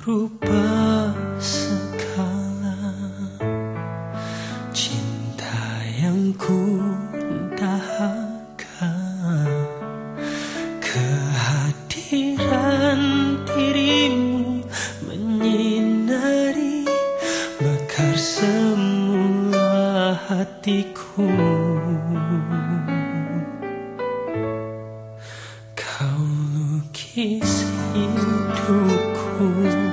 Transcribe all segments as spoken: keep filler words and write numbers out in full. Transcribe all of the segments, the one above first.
rupa segala cinta yang ku dahaga, kehadiran dirimu menyinari mekar semula hatiku. Kau lukis hidupku,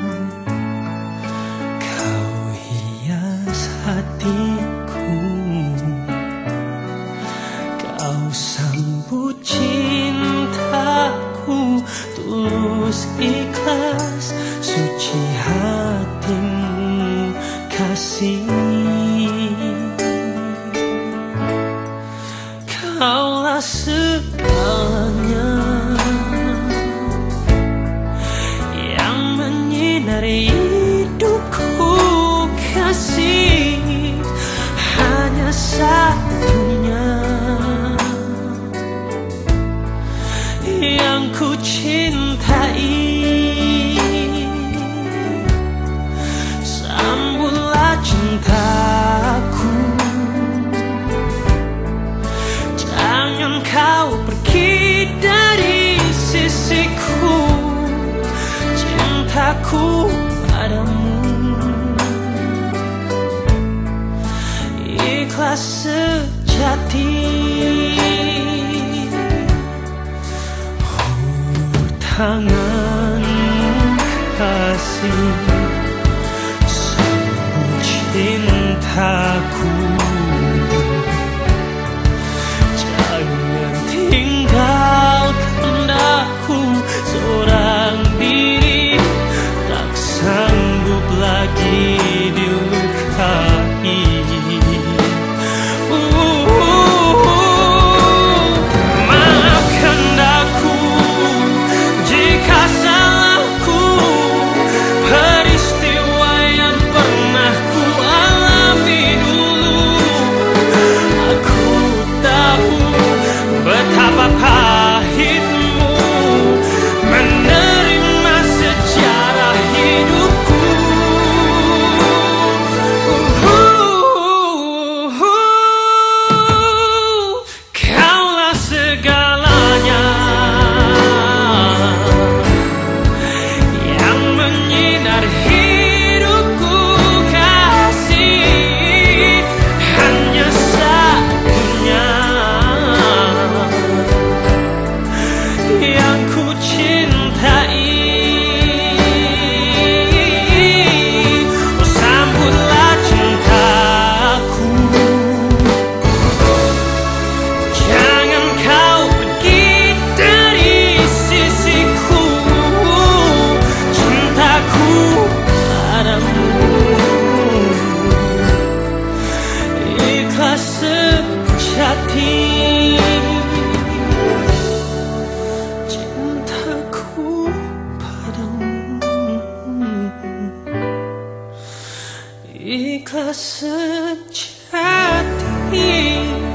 kau hias hatiku, kau sambut cintaku, tulus ikhlas, suci hatimu kasih. Kaulah segalanya yang menyinari hidupku kasih, hanya satunya yang ku cintai. Sambutlah cintaku, jangan kau pergi dari sisiku. Cintaku padamu ikhlas sejati. Hulur tanganmu kasih, sambut cintaku, jangan tinggalkan aku seorang diri, tak sanggup lagi dilukai. Maafkan aku jika salahku, peristiwa yang pernah ku alami dulu. Aku tahu betapa pahitmu menerima sejarah hidupku. Kaulah segalanya yang menyinar hidupku kasih, hanya satunya yang ku cintai. Oh, sambutlah cintaku, jangan kau pergi dari sisiku. Cintaku padamu ikhlas sejati. Cintaku padamu ikhlas sejati.